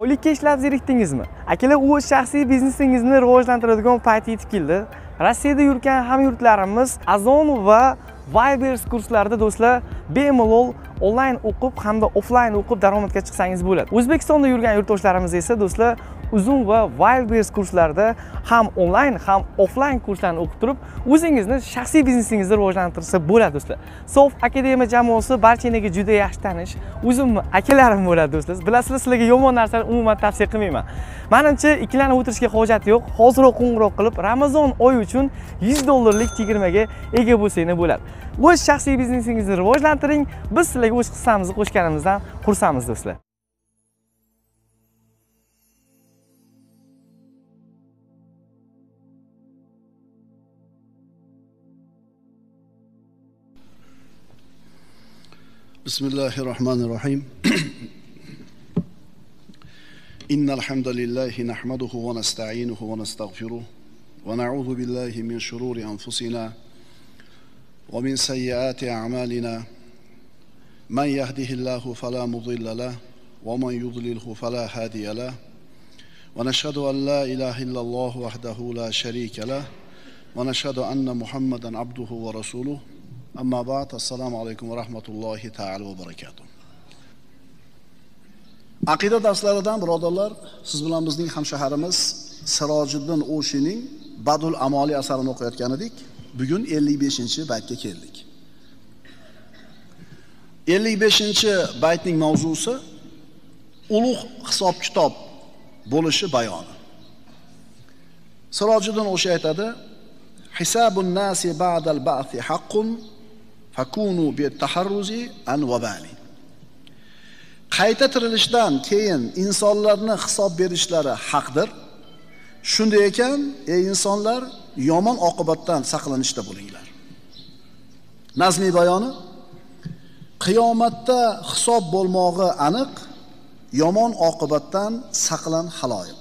Oylikka ishlab zerikdingizmi? Akalar, u shaxsiy biznesingizni rivojlantiradigan payt yetib keldi. Rossiyada yurgan hamyurtlarimiz Azon va Vibers kurslarida do'stlar bemalol onlayn o'qib hamda offlayn o'qib daromadga chiqsangiz bo'ladi. O'zbekistonda yurgan yurtdoshlarimiz esa do'stlar Uzun va Wildberries kurslarida ham onlayn ham offlayn kurslarni o'qib turib, o'zingizni shaxsiy biznesingizni rivojlantirsa bo'ladi do'stlar. Sof Akademiya jamoasi barchaga juda yaxshi tanish. O'zimni akalarim bo'ladi do'stlar. Bilasizlar, sizlarga yomon narsani umuman tavsiya qilmayman. Menimcha ikkilanib o'tirishga hojat yo'q. Hoziroq qo'ng'iroq qilib, Ramazon oyi uchun $100 chegirmaga ega bo'lsangiz bo'ladi. O'z shaxsiy biznesingizni rivojlantiring. Biz sizlarga o'z hissamizni qo'shganimizdan xursandmiz do'stlar. بسم الله الرحمن الرحيم إن الحمد لله نحمده ونستعينه ونستغفره ونعوذ بالله من شرور أنفسنا ومن سيئات أعمالنا من يهده الله فلا مضل له ومن يضلله فلا هادي له ونشهد أن لا إله إلا الله وحده لا شريك له ونشهد أن محمدا عبده ورسوله Amma ba'd, assalomu alaykum va rahmatullohi ta'ala va barakatuh. Aqida darslaridan birodarlar, siz bilan bizning hamshaharimiz Sirojiddin O'shining Badul Amoli asarini o'qiyotgan edik. Bugun 55-baytga keldik. 55-baytning mavzusi ulug' hisob-kitob bo'lishi bayoni. Sirojiddin O'shi aytadi: "Hisabun nasi ba'dal ba'thi haqqun fakunu bitaharruzi an wabali." Qayta tirilishdan keyin insonlarni hisob berishlari haqdir. Shunday ekan, ey insonlar, yomon oqibatdan saqlanishda bo'linglar. Nazmi bayoni: qiyomatda hisob bo'lmog'i aniq, yomon oqibatdan saqlan haloyiq.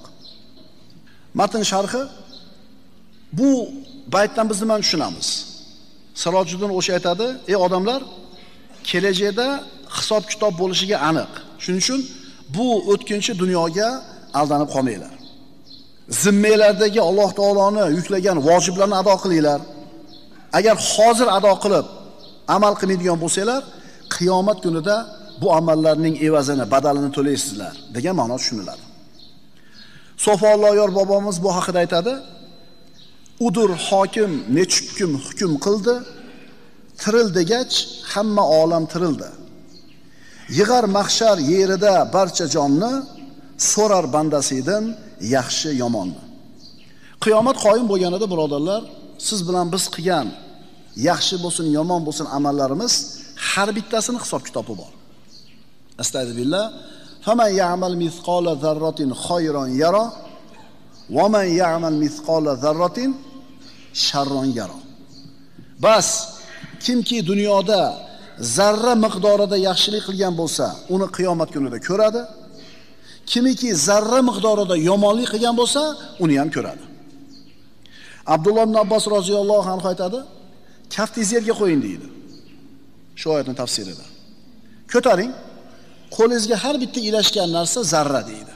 Matn sharhi: bu baytdan biz nima tushunamiz? Sirojiddin O'shi aytadi: "Ey odamlar, kelajakda hisob-kitob bo'lishiga aniq. Shuning uchun bu o'tkinchi dunyoga aldanib qolmanglar. Zimmelardagi Alloh taoloni yuklagan vojiblarni ado qilinglar. Agar hozir ado qilib amal qilmaydigan bo'lsanglar, qiyomat kunida bu amallarning evazini, badalini to'laysizlar" degan ma'no tushuniladi. Sofolloyor bobomiz bu haqida aytadi: "Udur hokim nechukkim hukm qildi, tiril degach hamma olam tirildi. Yig'ar mahshar yerida barcha jonni, so'rar bandasidan yaxshi yomonni." Qiyomat qoyim bo'lganida birodarlar, siz bilan biz qilgan yaxshi bo'lsin, yomon bo'lsin amallarimiz har bittasini hisob-kitobi bor. Astagfirullah. "Faman ya'mal mithqala zarratin khayran yara va man ya'mal mithqala zarratin sharron yara." Bas kimki dunyoda zarra miqdorida yaxshilik qilgan bo'lsa, uni qiyomat kunida ko'radi. Kimiki zarra miqdorida yomonlik qilgan bo'lsa, uni ham ko'radi. Abdulloh ibn Abbos roziyallohu anhu aytadi: "Kaftingizni yerga qo'ying" deydi. Shu oyatning tafsirida. Ko'taring, qo'lingizga har bitta ilashgan narsa zarra deydi.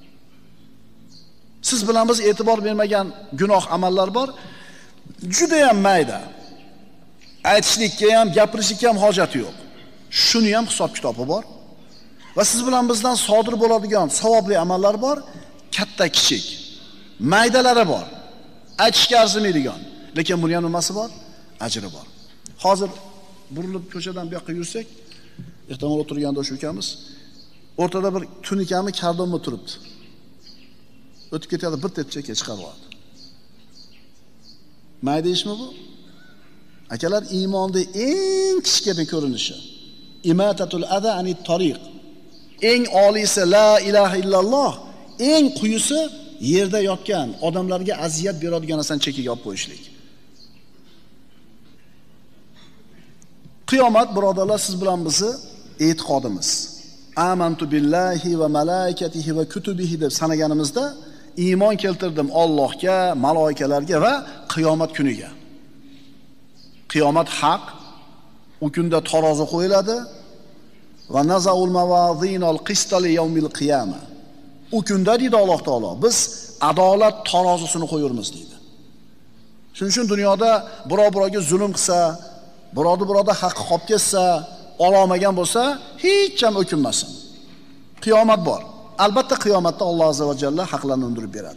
Siz bilan biz e'tibor bermagan gunoh amallar bor. Juda ham mayda. Aytishlikka ham, gapirishlikka ham hojati yo'q. Shuni ham hisob-kitobi bor. Va siz bilan bizdan sodir bo'ladigan savobli amallar bor, katta kichik. Maydalari bor. Aytishga arzimaydigan, lekin buni ham nimasi bor? Ajri bor. Hozir burilib ko'chadan bu yoqqa yursak, ehtimol o'tirganda o'sha ukamiz o'rtada bir tunikami, kardonmi turibdi. O'tib ketadi, bir tepchaga chiqaryapti. Mayda ishmi bu? Akalar, iymonda eng kichkina ko'rinishi imatatul ada anit tariq. Eng oliysi la ilaha illalloh, eng quyisi yerda yotgan odamlarga aziyat beradigan narsani chekiga olib qo'yishlik. Qiyomat birodarlar, siz bilan bizni e'tiqodimiz. Amantu billahi va malaikatihi va kutubihi deb sanaganimizda iymon keltirdim Allohga, malaikalarga va qiyomat kuniga. Qiyomat haq, u kunda tarozi qo'yiladi va nazaul mawazinal qista li yawmil qiyama. u kunda deydi Alloh taolo, biz adolat tarozisini qo'yurmiz deydi. Shuning uchun dunyoda birovga zulm qilsa, birovda haqqi qolib ketsa, ololmagan bo'lsa, hech ham o'kinmasin. Qiyomat bor. Albatta qiyomatda Alloh azza va jalla haqlarni undirib beradi.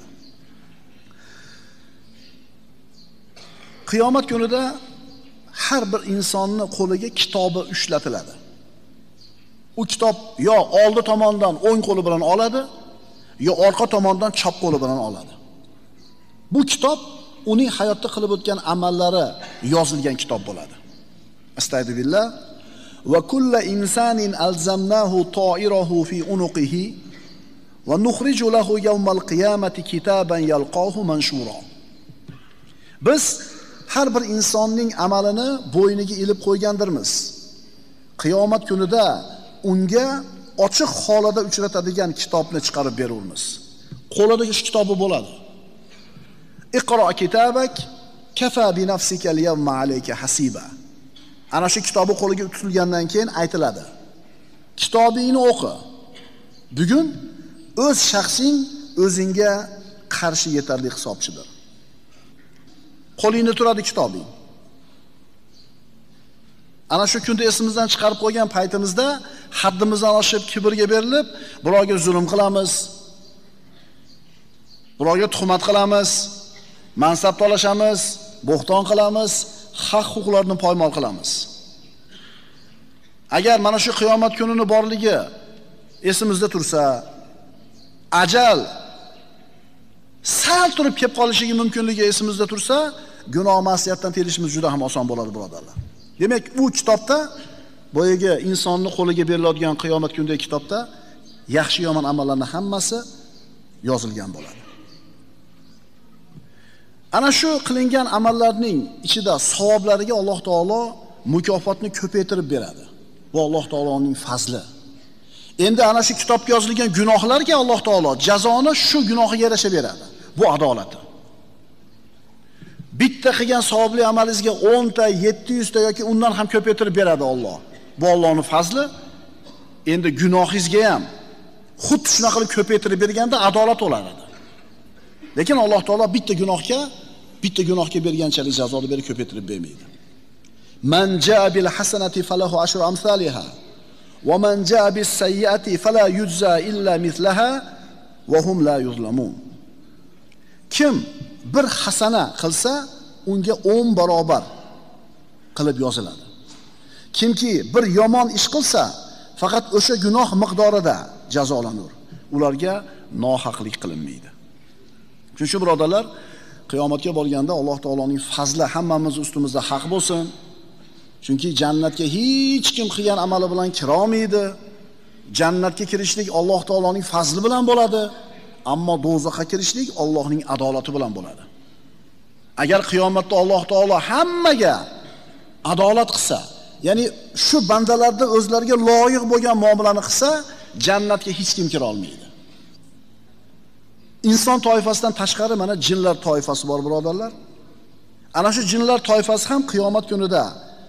Qiyomat kunida har bir insonni qo'liga kitobi ushlatiladi. U kitob yo oldi tomondan o'ng qo'li bilan oladi, yo orqa tomondan chap qo'li bilan oladi. Bu kitob uning hayotda qilib o'tgan amallari yozilgan kitob bo'ladi. Astagfirullah. Va kullu insanin alzamnahu ta'irahu fi unuqihi va nukhriju lahu yawmal qiyamati kitaban yalqahu manshura. Biz har bir insonning amalini bo'yniga ilib qo'ygandirmiz. Qiyomat kunida unga ochiq holida uchratadigan kitobni chiqarib beramiz. Qo'lida ish kitobi bo'ladi. Iqro kitabak kafa bi nafsika al-yawma alayka hasiba. Ana shu kitobi qo'liga tutilgandan keyin aytiladi. Kitobingni o'qi. Bugun o'z shaxsing o'zingga qarshi yetarli hisobchidir. Qo'lingda turadi kitobing. Ana shu kunda esimizdan chiqarib qo'ygan paytimizda haddimizdan oshib kibrga berilib, birovga zulm qilamiz, birovga tuhmat qilamiz, mansab talashamiz, bo'xton qilamiz, haq huquqlarni poymol qilamiz. Agar mana shu qiyomat kunini borligi esimizda tursa, ajal sal turib kelib qolishligi mumkinligi esimizda tursa, gunoh ma'siyatdan tiyilishimiz juda ham oson bo'ladi, birodarlar. Demak, bu kitobda boyaga insonning qo'liga beriladigan qiyomat kundagi kitobda yaxshi yomon amallarning hammasi yozilgan bo'ladi. Ana shu qilingan amallarning ichida savoblariga Alloh taolo mukofotni ko'paytirib beradi. Bu Alloh taoloning fazli. Endi ana shu kitobga yozilgan gunohlarga Alloh taolo jazoni shu gunohiga yarasha beradi. Bu adolati. Bitta qilgan savobli amalingizga 10 ta, 700 ta yoki undan ham ko'paytirib beradi Alloh. Bu Allohning fazli. Endi gunohingizga ham xuddi shuna qilib ko'paytirib berganda adolat bo'ladi. Lekin Alloh taolo bitta gunohga berganchalik jazoni berib ko'paytirib bermaydi. Man jaa bil hasanati falahu ashru amsalha va man jaa bis sayyiati fala yujza illa mithlaha va hum la yuzlamun. Kim bir hasana qilsa, unga 10 barobar qilib yoziladi. Kimki bir yomon ish qilsa, faqat o'sha gunoh miqdorida jazolanur. Ularga nohaqlik qilinmaydi. Shuning uchun birodarlar, qiyomatga borganda Alloh taoloning fazli hammamiz ustimizda haq bo'lsin. Chunki jannatga hech kim qilgan amali bilan kira olmaydi. Jannatga kirishlik Alloh taoloning fazli bilan bo'ladi. Ammo do'zaxga kirishlik Allohning adolati bilan bo'ladi. Agar qiyomatda Alloh taolo hammaga adolat qilsa, ya'ni shu bandalarda o'zlariga loyiq bo'lgan muomalani qilsa, jannatga hech kim kira olmaydi. Inson toifasidan tashqari mana jinlar toifasi bor, birodarlar. Ana shu jinlar toifasi ham qiyomat kunida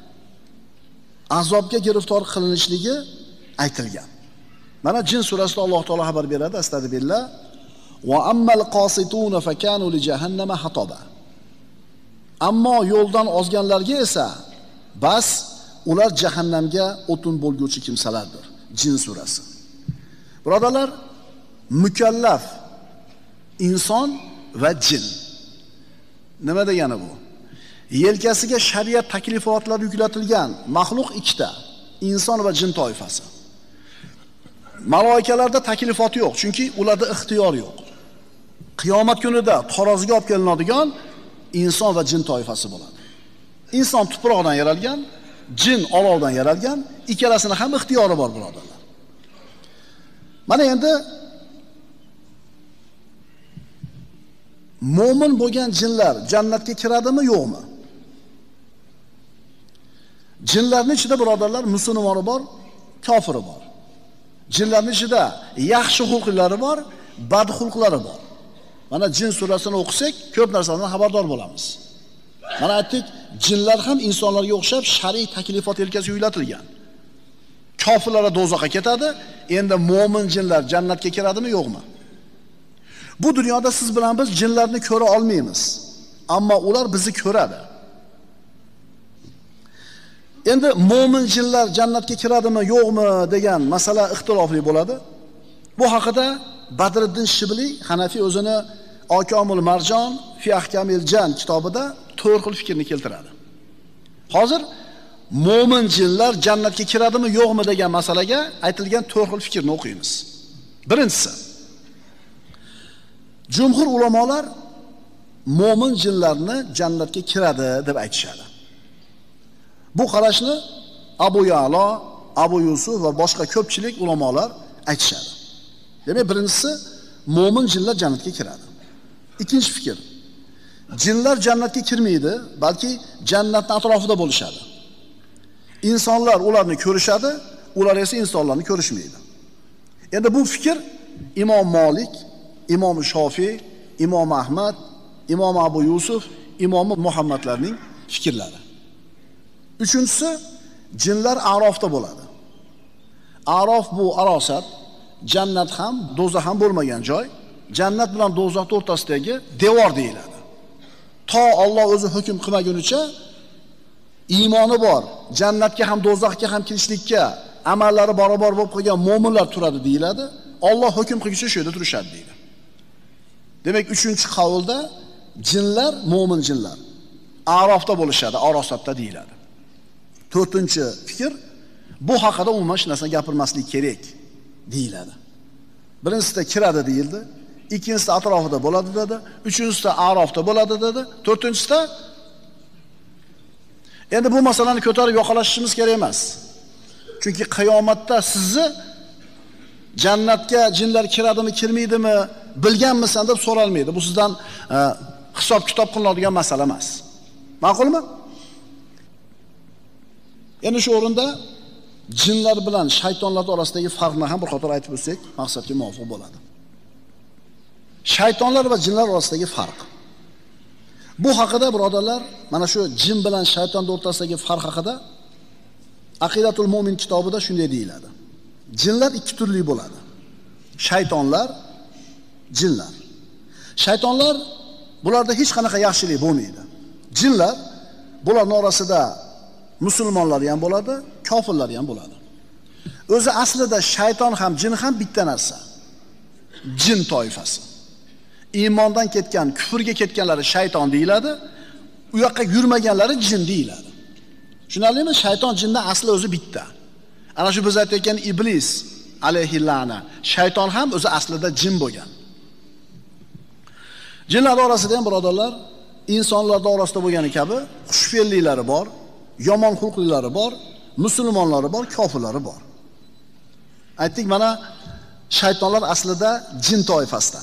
azobga giriftor qilinishligi aytilgan. Mana Jin surasida Alloh taolo xabar beradi, astagfirullah. Va ammal qasituna fakanu li jahannama hataba. Ammo yo'ldan ozganlarga esa bas ular jahannamga o'tin bo'lguvchi kimsalardir. Jin surasi. Birodarlar, mukallaf inson va jin. Nima degani bu? Yelkasiga shariat taklifotlari yuklatilgan maxluq ikkita, inson va jin toifasi. Maloikalarda taklifot yo'q, chunki ularda ixtiyor yo'q. Qiyomat kunida taroziga olib kelinadigan inson va jin toifasi bo'ladi. Inson tuproqdan yaralgan, jin olovdan yaralgan, ikkalasini ham ixtiyori bor, birodarlar. Mana endi mo'min bo'lgan jinlar jannatga kiradimi, yo'qmi? Jinlarning ichida birodarlar musulmoni bor, kofiri bor. Jinlarning ichida yaxshi xulqlari bor, bad xulqlari bor. Mana Jin surasini o'qisak, ko'p narsalardan xabardor bo'lamiz. Mana aytdik, jinlar ham insonlarga o'xshab shar'iy taklifot yelkasiga uylatilgan. Kofirlar do'zaxga ketadi, endi mo'min jinlar jannatga kiradimi, yo'qmi? Bu dunyoda siz bilan biz jinlarni ko'ra olmaymiz, ammo ular bizni ko'radi. Endi mo'min jinlar jannatga kiradimi, yo'qmi degan masala ixtilofli bo'ladi. Bu haqida Badriddin Shibli Hanafi o'zini Akamul Marjon fi ahkamil jan kitobida 4 xil fikrni keltiradi. Hozir mo'min jinlar jannatga kiradimi, yo'qmi degan masalaga aytilgan 4 xil fikrni o'qiymiz. Birinchisi, jumhur ulamolar mo'min jinlarni jannatga kiradi deb aytishadi. Bu qarashni Abu Ya'lo, Abu Yusuf va boshqa ko'pchilik ulamolar aytishadi. Demak, birinchisi mo'min jinlar jannatga kiradi. Ikkinchi fikr, jinlar jannatga kirmaydi, balki jannatning atrofida bo'lishadi. İnsanlar ularni ko'rishadi, ular esa insonlarni ko'rishmaydi. Endi bu fikr İmom Malik, İmom Shofiy, İmom Ahmad, İmom Abu Yusuf, İmom Muhammadlarning fikrlari. Uchinchisi, jinlar Arofda bo'ladi. Arof bu arosat, jannat ham, do'zax ham bo'lmagan joy. Jannat bilan do'zax o'rtasidagi devor deyiladi. To Alloh o'zi hukm qilmagunicha iymoni bor, jannatga ham do'zaxga ham kirishlikka amallari barobar bo'lib qolgan mo'minlar turadi deyiladi. Alloh hukm qilguncha shu yerda turishadi deydi. Demak, uchinchi qavlda jinlar, mo'min jinlar Arofda bo'lishadi, arosatda deyiladi. To'rtinchi fikr, bu haqida umuman hech narsa gapirmaslik kerak deyiladi. Birinchisida kiradi deyildi, ikkinchisida atrofida bo'ladi dedi, uchinchisida Arofda bo'ladi dedi, to'rtinchisida endi bu masalani ko'tarib yoqalashishimiz kerak emas. Chunki qiyomatda sizni jannatga jinlar kiradimi, kirmaydimi, bilganmisan deb so'ralmaydi. Bu sizdan hisob-kitob qilinadigan masala emas. Ma'qulmi? Endi shu o'rinda jinlar bilan shaytonlar orasidagi farqni ham bir qator aytib o'tsak, maqsadga muvofiq bo'ladi. Shaytonlar va jinlar orasidagi farq. Bu haqida birodarlar, mana shu jin bilan shayton o'rtasidagi farq haqida Aqidatul Mu'min kitobida shunday deyiladi. Jinlar ikki turli bo'ladi. Shaytonlar, jinlar. Shaytonlar, bularda hech qanaqa yaxshilik bo'lmaydi. Jinlar, bularning orasida musulmonlar ham bo'ladi, kofirlar ham bo'ladi. O'zi aslida shayton ham, jin ham bitta narsa. Jin toifasi. Iymondan ketgan, kufrga ketganlari shayton deyiladi. U yoqqa yurmaganlari jin deyiladi. Tushunarlimi? Shayton jindan asli o'zi bitta. Ana shu biz aytayotgan iblis alayhi la'na. Shayton ham o'zi aslida jin bo'lgan. Jinlar orasida ham birodarlar, insonlar orasida bo'lgani kabi xushfe'lliklari bor, yomon xulqlilari bor, musulmonlari bor, kofirlari bor. Aytdik, mana shaytonlar aslida jin toifasidan.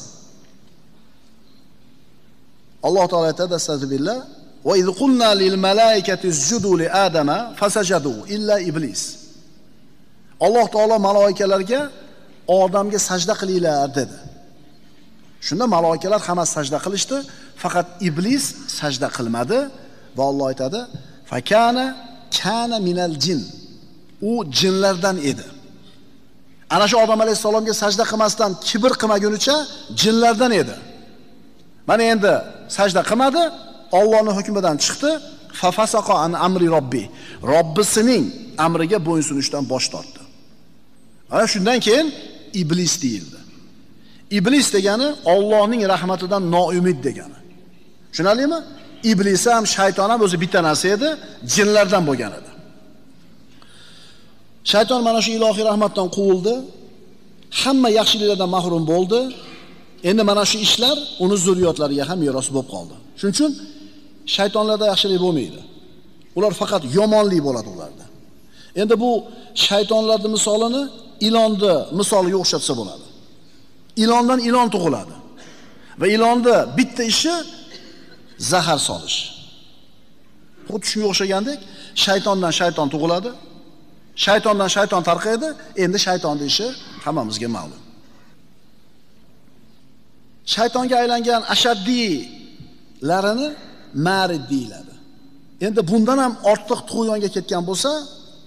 Alloh taolo aytadi, astagfirullah, va iz qulna lil malaikati isjudu li adama fasajadu illa iblis. Alloh taolo malaikalarga odamga sajda qilinglar dedi. Shunda malaikalar hammasi sajda qilishdi, faqat iblis sajda qilmadi va Alloh aytadi, kana minal jin. U jinlardan edi. Ana shu Odam alayhisalomga sajda qilmasdan kibr qilmagunicha jinlardan edi. Mana endi sajda qilmadi, Allohning hukmidan chiqdi, fafasaqa an amri robbi. Robbisining amriga bo'ysunishdan bosh tortdi. Ana shundan keyin iblis deyildi. Iblis degani Allohning rahmatidan noumid degani. Tushunarlimi? Iblis ham, shayton ham o'zi bitta narsa edi, jinlardan bo'lgan edi. Shayton mana shu ilohiy rahmatdan quvildi, hamma yaxshiliklardan mahrum bo'ldi. Endi mana shu ishlar uni zurriyotlariga ham meros bo'lib qoldi. Shuning uchun shaytonlarda yaxshilik bo'lmaydi. Ular faqat yomonlik bo'ladi ularda. Endi bu shaytonlarning misolini ilonni misoliga o'xshatsa bo'ladi. Ilondan ilon tug'iladi. Va ilonni bitta ishi zahar solish. Xuddi shunga o'xshagandek, shaytondan shayton tug'iladi. Shaytondan shayton tarqaydi. Endi shaytonning ishi hammamizga ma'lum. Shaytonga aylangan ashaddiylarini marid deyiladi. Endi bundan ham ortiq tug'yonga ketgan bo'lsa,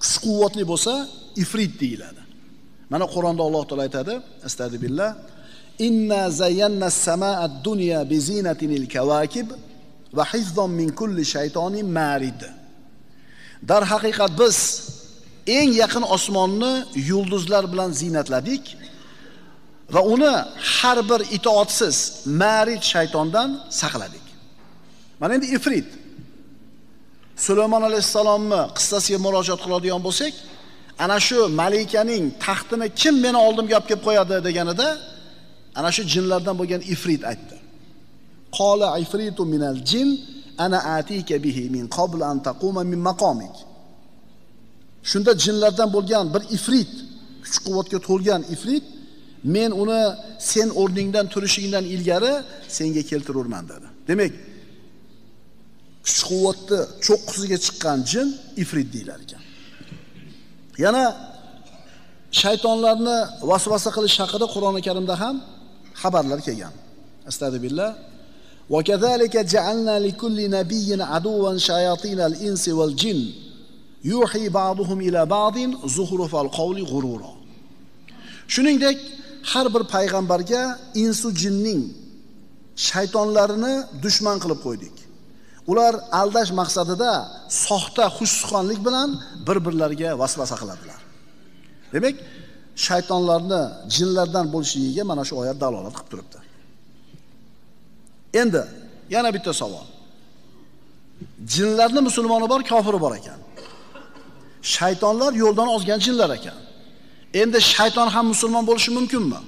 kuch-quvvatli bo'lsa, ifrit deyiladi. Mana Qur'onda Alloh taolo aytadi, astagfirullah, inna zayyana as-samaa ad-dunya bi zinatil kawakib va hifzan min kulli shaytonin marid. Dar haqiqat biz eng yaqin osmonni yulduzlar bilan zinatladik va uni har bir itoatsiz marid shaytondan saqladik. Mana endi ifrit Sulaymon alayhisalomni qissasiga murojaat qiladigan bo'lsak, ana shu malikaning taxtini kim meni oldimga olib kelib qo'yadi deganida, ana shu jinlardan bo'lgan ifrit aytdi. Qala ifritu minal jin ana atika bihi min qabl an taquma min maqamik. Shunda jinlardan bo'lgan bir ifrit, kuch-quvvatga to'lgan ifrit, men uni sen o'rningdan turishingdan ilgari senga keltirurman dedi. Demak, kuch-quvvatni cho'qqisiga chiqqan jin ifrit deylar ekan. Yana shaytonlarni vasvasa qilish haqida Qur'oni Karimda ham xabarlar kelgan. Astagfirullah. Va kazalika ja'alna likulli nabiyyin aduwan shayatinal insi wal jin yuhi ba'duhum ila ba'din zuhrufal qawli ghurura. Shuningdek, har bir payg'ambarga insu jinning shaytonlarini dushman qilib qo'ydik. Ular aldash maqsadida soxta xushsuxonlik bilan bir-birlariga vasvasa qiladilar. Demak, shaytonlarni jinlardan bo'lishiga mana shu oyat dalolat qilib turibdi. Endi yana bitta savol. Jinlarning musulmoni bor, kofiri bor ekan. Shaytonlar yo'ldan ozgan jinlar ekan. Endi shayton ham musulmon bo'lishi mumkinmi?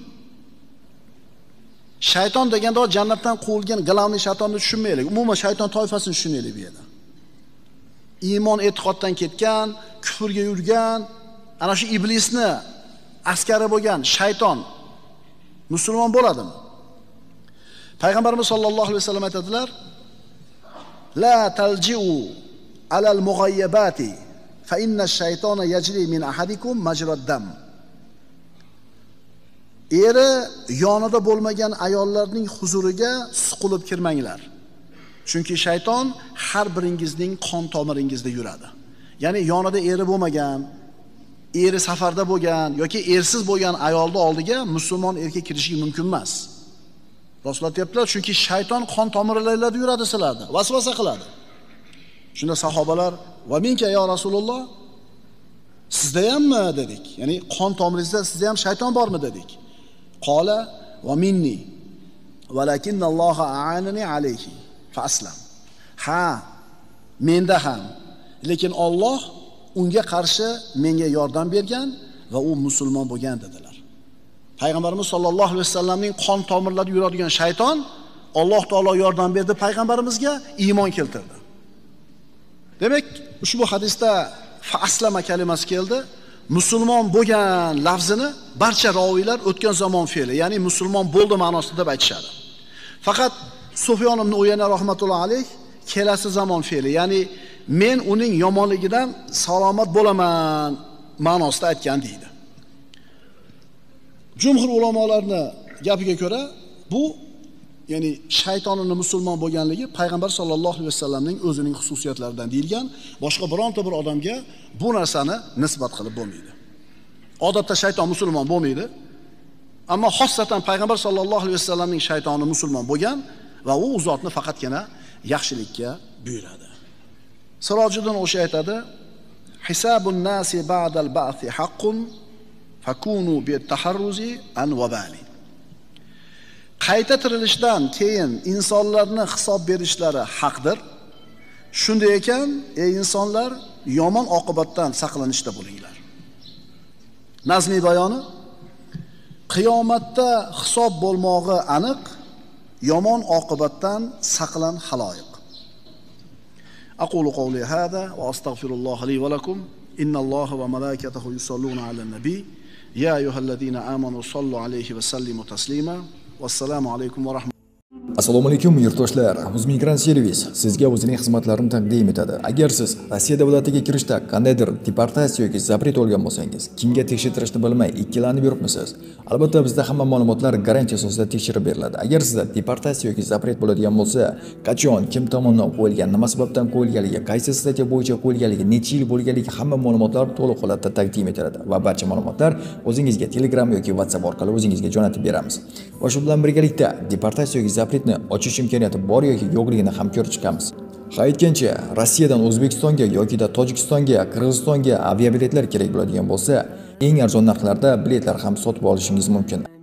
Shayton deganda jannatdan quvilgan gilamli shaytonni tushunmaylik. Umuman shayton toifasini tushunaylik bu yerda. Iymon e'tiqoddan ketgan, kufrga yurgan, ana shu iblisni askari bo'lgan shayton musulmon bo'ladimi? Payg'ambarimiz sollallohu alayhi vasallam aytadilar: "La talji'u alal mughayyabati fa inna ash-shaytona yajri min ahadikum majrad dam." Eri yonida bo'lmagan ayollarning huzuriga suqilib kirmanglar. Chunki shayton har biringizning qon tomiringizda yuradi. Ya'ni yonida eri bo'lmagan, eri safarda bo'lgan yoki ersiz bo'lgan ayolni oldiga musulmon erkak kirishi mumkin emas. Rasululloh aytibdilar, chunki shayton qon tomirlarida yuradi sizlarda, vasvasa qiladi. Shunda sahobalar: "Va minka ya Rasululloh? Sizda hammi?" dedik. Ya'ni qon tomiringizda sizda ham shayton bormi dedik. Qala va minni walakinna Alloha a'anani alayhi fa aslam. Ha, menda ham, lekin Alloh unga qarshi menga yordam bergan va u musulmon bo'lgan dedilar. Payg'ambarimiz sollallohu alayhi vasallamning qon tomirlarida yuradigan shayton Alloh taolo yordam berdi payg'ambarimizga, iymon keltirdi. Demak, ushbu hadisda fa aslama kalimasi keldi. Musulmon bo'lgan lafzini barcha roviylar o'tgan zamon fe'li, ya'ni musulmon bo'ldi ma'nosida deb aytishadi. Faqat Sufyon ibn Uyayna rahmatullohi alayh kelasi zamon fe'li, ya'ni men uning yomonligidan salomat bo'laman ma'nosida aytgan deydi. Jumhur ulamolarning gapiga ko'ra bu ya'ni shaytonning musulmon bo'lganligi payg'ambar sollallohu alayhi vasallamning o'zining xususiyatlaridan deyilgan, boshqa bironta bir odamga bu narsani nisbat qilib bo'lmaydi. Odatda shayton musulmon bo'lmaydi, ammo xossatan payg'ambar sollallohu alayhi vasallamning shaytoni musulmon bo'lgan va u zotni faqatgina yaxshilikka buyuradi. Sirojiddin o'sha aytadi: "Hisabun nasi ba'dal ba'thi haqqun fakunu bi taharruzi an wabali." Qayta tirilishdan keyin insonlarni hisob berishlari haqdir. Shunday ekan, ey insonlar, yomon oqibatdan saqlanishda bo'linglar. Nazmiy bayoni: qiyomatda hisob bo'lmog'i aniq, yomon oqibatdan saqlan haloyiq. Aqulu qawli hada va astaghfirulloh li va lakum. Innalloha va malaikatahu yusalluna alan nabiy. Ya ayyuhallazina amanu sallu alayhi va sallimu taslima. Assalomu alaykum va rahmatulloh. Assalomu alaykum yurtdoshlar. Uzmigran servis sizga o'zining xizmatlarini taqdim etadi. Agar siz Rossiya davlatiga kirishda qandaydir deportatsiya yoki zapret olgan bo'lsangiz, kimga tekshirtirishni bilmay ikkilanib yuribmisiz? Albatta bizda hamma ma'lumotlar garantiya asosida tekshirib beriladi. Agar sizda deportatsiya yoki zapret bo'ladigan bo'lsa, qachon, kim tomonidan qo'yilgan, nima sababdan qo'yilganligi, qaysi statiya bo'yicha qo'yilganligi, necha yil bo'lganligi hamma ma'lumotlar to'liq holatda taqdim etiladi va barcha ma'lumotlar o'zingizga Telegram yoki WhatsApp orqali o'zingizga jo'natib beramiz. va shu bilan birgalikda deportatsiyaga zapretni ochish imkoniyati bor yoki yo'qligini ham ko'rib chiqamiz. Ha aytgancha, Rossiyadan O'zbekistonga yoki Tojikistonga, Qirg'izistonga aviabiletlar kerak bo'ladigan bo'lsa, eng arzon narxlarda biletlar ham sotib olishingiz mumkin.